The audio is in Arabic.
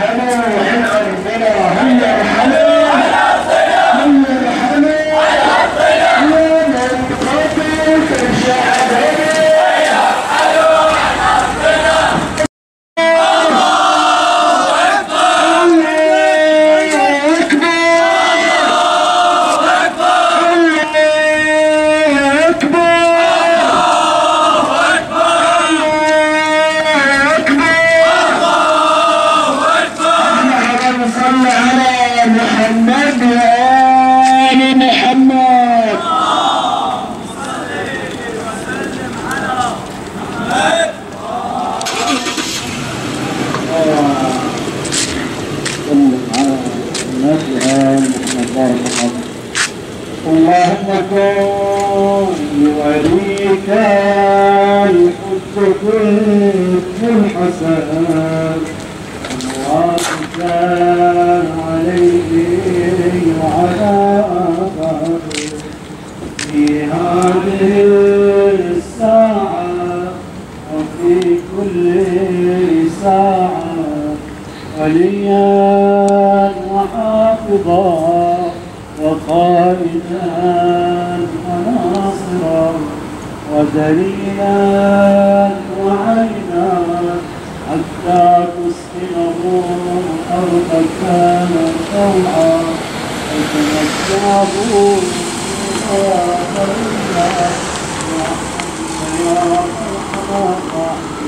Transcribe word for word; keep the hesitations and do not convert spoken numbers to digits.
اللهم كن لوليك الحجة الحسن أمواتك عليه وعلى آبائه في هذه الساعة وفي كل ساعة وليا وحافظا وقائدا وناصرا ودليلا وعينا حتى تسكنه أرضك طوعا وتمتعه فيها يا أرحم الراحمين.